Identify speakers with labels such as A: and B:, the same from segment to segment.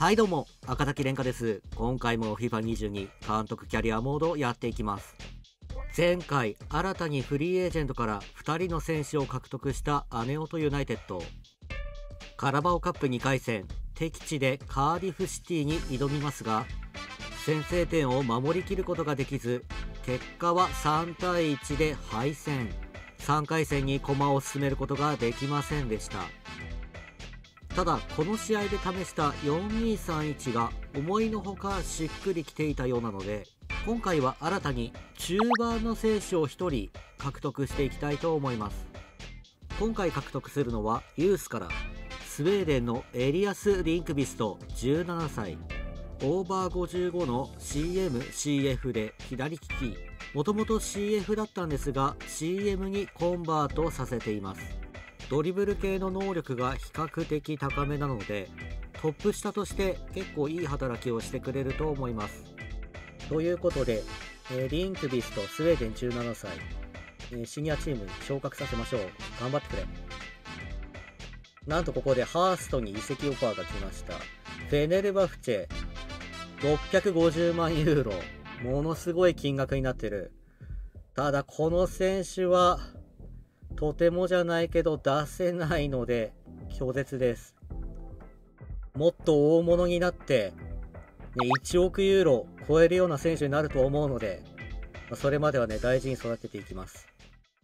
A: はいどうも、赤崎蓮華です。今回も FIFA22 監督キャリアモードをやっていきます。前回、新たにフリーエージェントから2人の選手を獲得した姉音ユナイテッド。カラバオカップ2回戦、敵地でカーディフシティに挑みますが、先制点を守りきることができず、結果は3対1で敗戦。3回戦に駒を進めることができませんでした。ただこの試合で試した4231が思いのほかしっくりきていたようなので、今回は新たに中盤の選手を1人獲得していきたいと思います。今回獲得するのはユースからスウェーデンのエリアス・リンクビスト17歳、オーバー55の CM/CF で左利き、もともと CF だったんですが CM にコンバートさせています。ドリブル系の能力が比較的高めなので、トップ下として結構いい働きをしてくれると思います。ということで、リンクビストスウェーデン17歳、シニアチームに昇格させましょう。頑張ってくれ。なんとここでハーストに移籍オファーが来ました。フェネルバフチェ650万ユーロ、ものすごい金額になってる。ただこの選手はとてもじゃないけど出せないので拒絶です。もっと大物になって、1億ユーロ超えるような選手になると思うので、それまでは大事に育てていきます。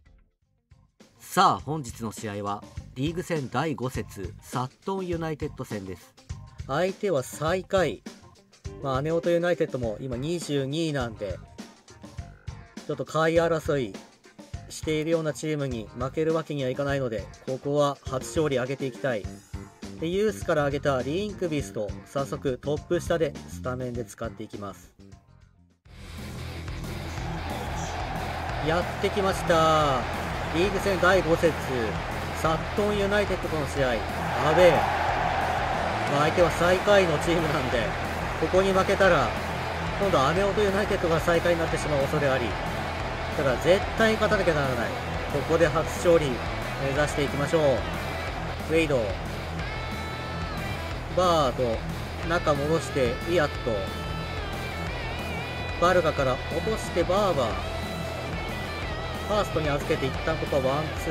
A: さあ本日の試合はリーグ戦第5節サットンユナイテッド戦です。相手は最下位、姉音ユナイテッドも今22位なんで、ちょっと下位争いしているようなチームに負けるわけにはいかないので、ここは初勝利上げていきたい。でユースから上げたリンクビスト、早速トップ下でスタメンで使っていきます。やってきました。リーグ戦第5節サットンユナイテッドとの試合、アウェー、相手は最下位のチームなんで、ここに負けたら今度は姉音ユナイテッドが最下位になってしまう恐れあり、だから絶対勝たなきゃならない。ここで初勝利目指していきましょう。ウェイド、バード、中戻してイアット、バルガから落としてバーバー、ファーストに預けて一旦ここはワンツ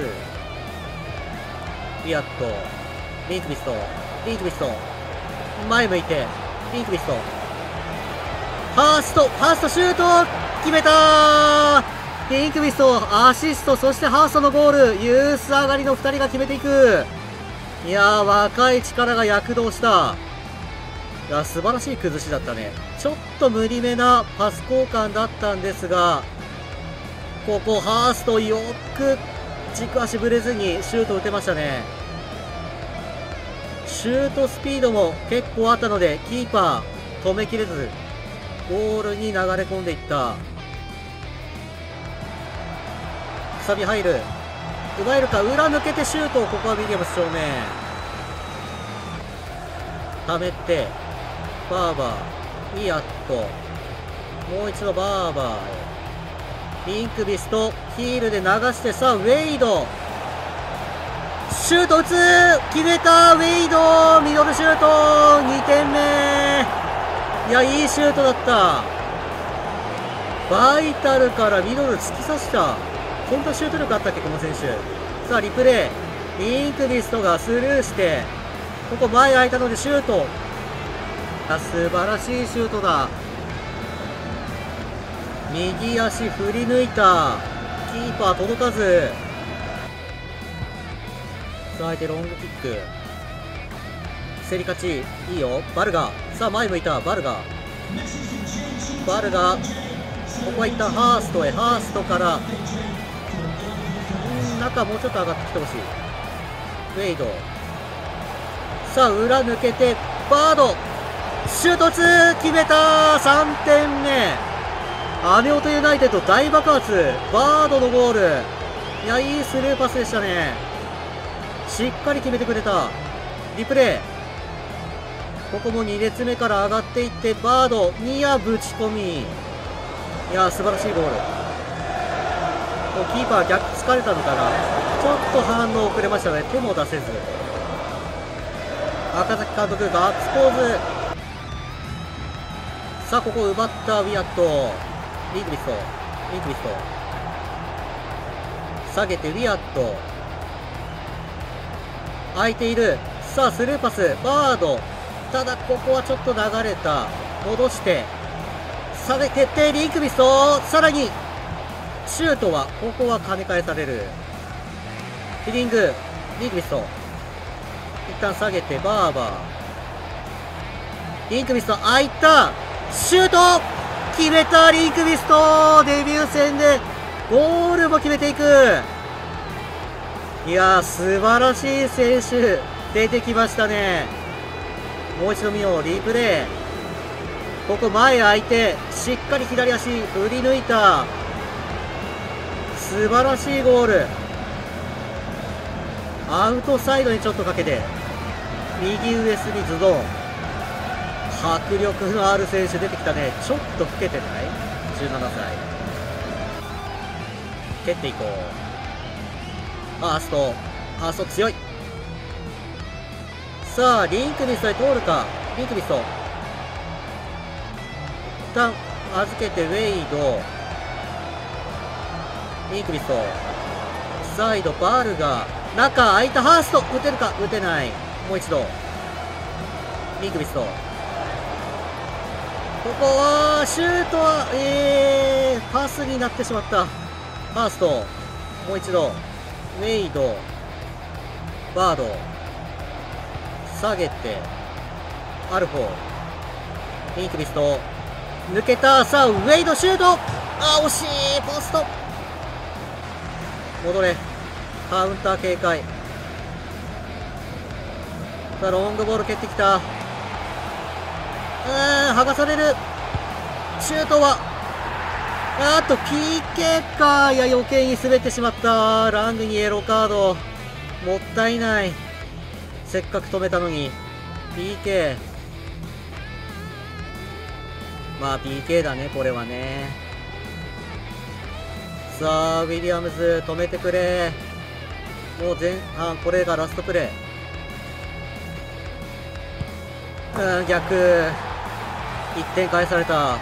A: ー、イアット、リンクビスト、リンクビスト、前向いてリンクビスト、ファーストシュート決めたー。リンクビストアシスト、そしてハーストのゴール、ユース上がりの2人が決めていく。いやー、若い力が躍動した。いや素晴らしい崩しだったね。ちょっと無理めなパス交換だったんですが、ここハーストよく軸足ぶれずにシュート打てましたね。シュートスピードも結構あったのでキーパー止めきれずゴールに流れ込んでいった。くさび入る、奪えるか、裏抜けてシュート、ここはウィリアムス正面ためってバーバー、イアット、もう一度バーバーへ、リンクビストヒールで流して、さあウェイドシュート打つ、決めた、ウェイドミドルシュート2点目。いやいいシュートだった。バイタルからミドル突き刺した。本当シュート力あったっけこの選手。さあリプレイ、リンクビストがスルーしてここ前空いたのでシュート、素晴らしいシュートだ。右足振り抜いた、キーパー届かず。さあ相手ロングキック、競り勝ちいいよ。バルガ、さあ前向いたバルガ、ここは一旦ハーストへ、ハーストから中もうちょっと上がってきてほしい。ウェイド、さあ裏抜けてバードシュート打つ、決めた、3点目。姉音ユナイテッド大爆発、バードのゴール。いやいいスルーパスでしたね。しっかり決めてくれた。リプレイ、ここも2列目から上がっていってバードニアぶち込み、いや素晴らしいゴール。キーパー逆疲れたのかな、ちょっと反応遅れましたね。手も出せず。赤崎監督ガッツポーズ。 さあここ奪ったウィアット、リンクビスト、リンクビスト下げてウィアット空いている。さあスルーパスバード、ただここはちょっと流れた。戻して下げてってリンクビスト、さらにシュートはここは跳ね返される。ヘディングリンクビスト一旦下げてバーバー、リンクビスト空いた、シュート決めた。リンクビストデビュー戦でゴールも決めていく。いやー素晴らしい選手出てきましたね。もう一度見よう、リプレイ。ここ前空いてしっかり左足振り抜いた。素晴らしいゴール。アウトサイドにちょっとかけて右上隅ズドン。迫力のある選手出てきたね。ちょっと老けてない ?17 歳。蹴っていこう。ファースト強い。さあリンクビストに通るか。リンクビスト一旦預けてウェイド、リンクビストサイドバルガ、中空いたハースト、打てるか、打てない。もう一度リンクビスト、ここはシュートはパスになってしまった。ファーストもう一度ウェイドバード下げてアルフォ、リンクビスト抜けた。さあウェイドシュート、惜しい。ポスト戻れ、カウンター警戒。さあロングボール蹴ってきた。剥がされる。シュートはPK か。いや余計に滑ってしまった。ラングにイエローカード、もったいない。せっかく止めたのに PK。 まあ PK だねこれはね。さあウィリアムズ止めてくれ。もう前半これがラストプレー。逆1点返された。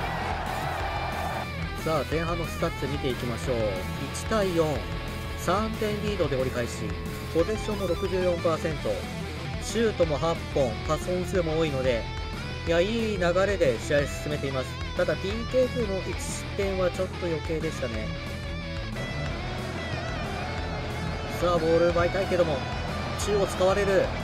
A: さあ前半のスタッツ見ていきましょう。1対4、3点リードで折り返し、ポゼッションも 64%、 シュートも8本、パス本数も多いので、いやいい流れで試合進めています。ただ PK 風の1失点はちょっと余計でしたね。さあボール奪いたいけども中央使われる。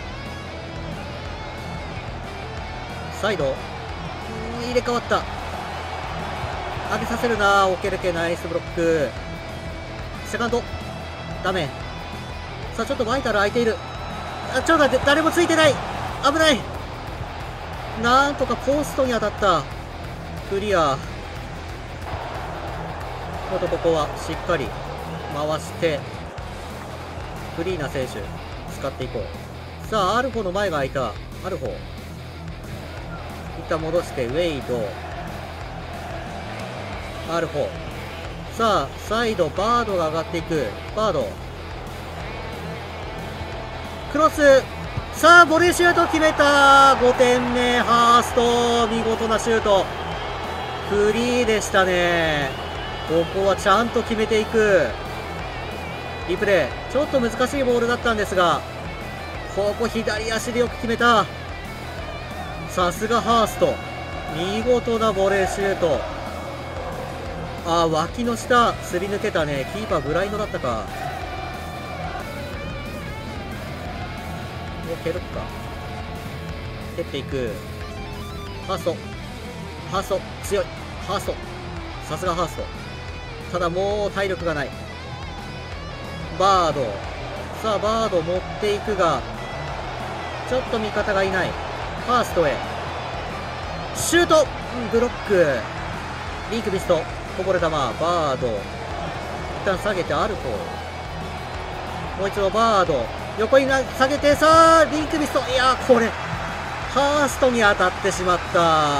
A: サイド入れ替わった。上げさせるな。オケルケナイスブロック。セカンドダメ。さあちょっとバイタル空いている。ちょっと待って、誰もついてない。危ない。なんとかポストに当たった。クリア。あとここはしっかり回してフリーな選手使っていこう。さあアルフォの前が空いた。アルフォ一旦戻してウェイドアルフォ。さあサイドバードが上がっていく。バードクロス。さあボレーシュート決めた。5点目ハースト、見事なシュート。フリーでしたね。ここはちゃんと決めていく。リプレイちょっと難しいボールだったんですが、ここ左足でよく決めた。さすがハースト、見事なボレーシュート。脇の下すり抜けたね。キーパーブラインドだったか。蹴るか、蹴っていく。ハースト強い。ハーストさすがハースト。ただもう体力がない。バードさあバード持っていくがちょっと味方がいない。ファーストへシュート、ブロック。リンクビストこぼれ球。バード一旦下げてアルフォ、もう一度バード横に下げて、さあリンクビスト、いやこれハーストに当たってしまった。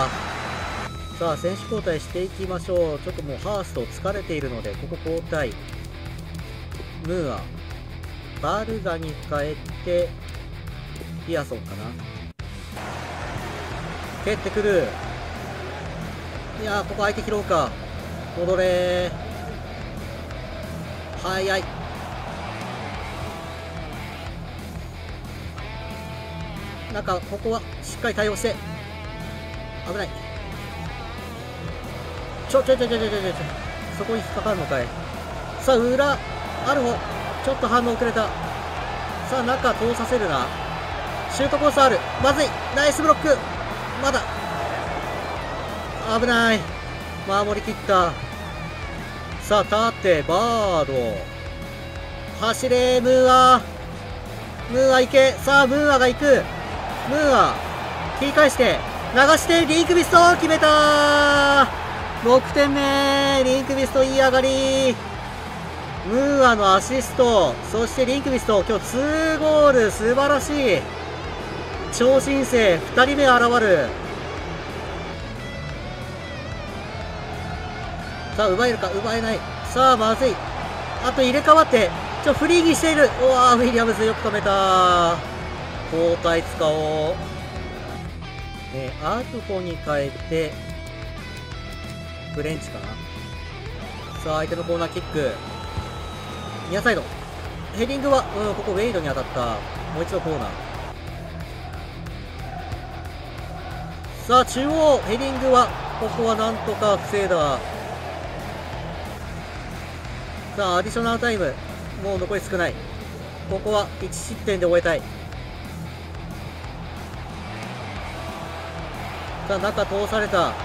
A: さあ選手交代していきましょう。ちょっともうハースト疲れているのでここ交代。ムーアバルガに変えてピアソンかな。蹴ってくる。 いやー、ここ相手拾うか。戻れー。早い。なんかここはしっかり対応して。危ない。ちょそこに引っかかるのかい。さあ裏アルフォ、ちょっと反応遅れた。さあ中通させるな。シュートコースある。まずい。ナイスブロック。まだ危ない。守りきった。さあ縦バード、走れムーア行け。さあムーアが行く。ムーア切り返して流してリンクビスト決めたー。6点目。リンクビストいい上がり。ムーアのアシスト、そしてリンクビスト今日2ゴール。素晴らしい。超新星2人目現る。さあ奪えるか。奪えない。さあまずい。あと入れ替わってフリーにしている。うわー、ウィリアムズよく止めた。交代使おう。アルフォに変えてフレンチかな。さあ相手のコーナーキック、ニアサイドヘディングは、ここウェイドに当たった。もう一度コーナー。さあ中央ヘディングは、ここはなんとか防いだ。さあアディショナルタイムもう残り少ない。ここは1失点で終えたい。さあ中通された。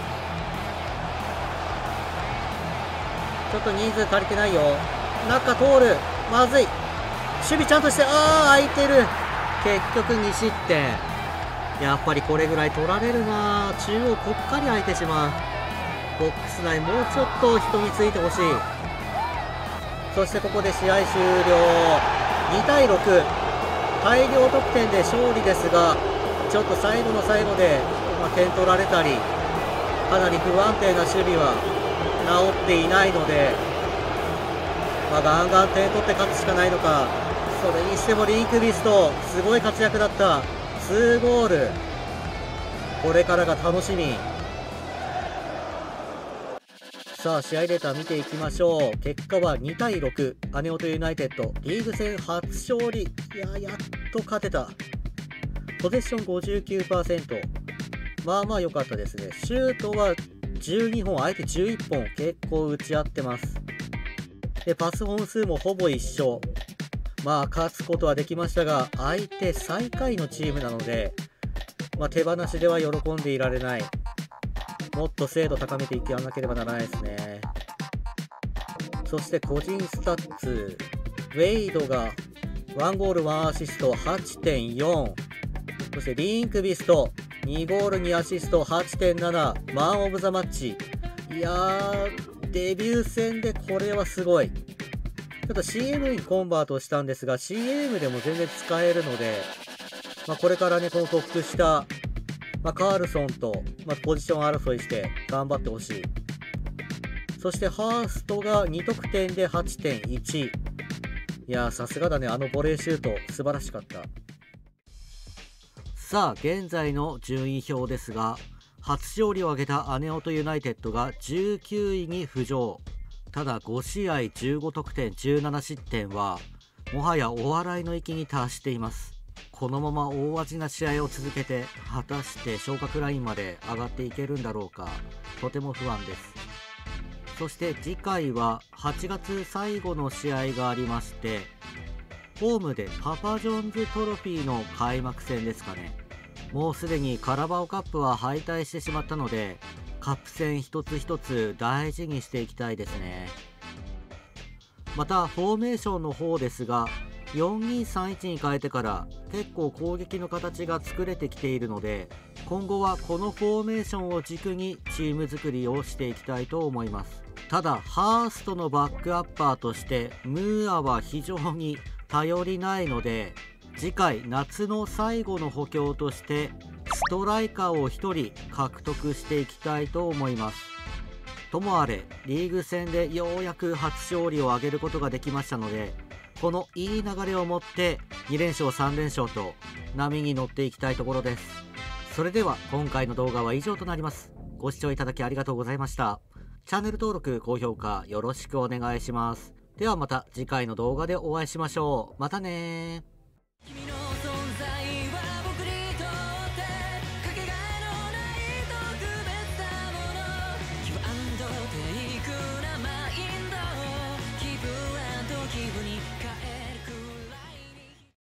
A: ちょっと人数足りてないよ。中通る。まずい。守備ちゃんとして、空いてる。結局2失点。やっぱりこれぐらい取られるな。中央ぽっかり空いてしまう。ボックス内もうちょっと人についてほしい。そしてここで試合終了。2対6、大量得点で勝利ですが、ちょっと最後の最後で、点取られたり、かなり不安定な守備は治っていないので、ガンガン点取って勝つしかないのか。それにしてもリンクビストすごい活躍だった。2ゴール。これからが楽しみ。さあ試合データ見ていきましょう。結果は2対6、姉音ユナイテッドリーグ戦初勝利。やっと勝てた。ポゼッション 59%、 まあまあ良かったですね。シュートは12本、相手11本、結構打ち合ってます。でパス本数もほぼ一緒。勝つことはできましたが、相手最下位のチームなので、手放しでは喜んでいられない。もっと精度高めていかなければならないですね。そして個人スタッツ、ウェイドが1ゴール1アシスト 8.4、 そしてリンクビスト2ゴール2アシスト 8.7、 マンオブザマッチ。いやー、デビュー戦でこれはすごい。ちょっと CM にコンバートしたんですが、 CM でも全然使えるので、これからね、このトップ下、カールソンと、ポジション争いして頑張ってほしい。そしてハーストが2得点で 8.1。 いやー、さすがだね。あのボレーシュート素晴らしかった。さあ現在の順位表ですが、初勝利を挙げた姉音ユナイテッドが19位に浮上。ただ5試合15得点17失点はもはやお笑いの域に達しています。このまま大味な試合を続けて、果たして昇格ラインまで上がっていけるんだろうか。とても不安です。そして次回は8月最後の試合がありまして、ホームでパパジョンズトロフィーの開幕戦ですかね。もうすでにカラバオカップは敗退してしまったので、カップ戦一つ一つ大事にしていきたいですね。またフォーメーションの方ですが、4-2-3-1に変えてから結構攻撃の形が作れてきているので、今後はこのフォーメーションを軸にチーム作りをしていきたいと思います。ただハーストのバックアッパーとしてムーアは非常に頼りないので、次回夏の最後の補強としてストライカーを1人獲得していきたいと思います。ともあれリーグ戦でようやく初勝利を挙げることができましたので、このいい流れを持って2連勝3連勝と波に乗っていきたいところです。それでは今回の動画は以上となります。 ご視聴いただきありがとうございました。チャンネル登録、高評価よろしくお願いします。ではまた次回の動画でお会いしましょう。またねー。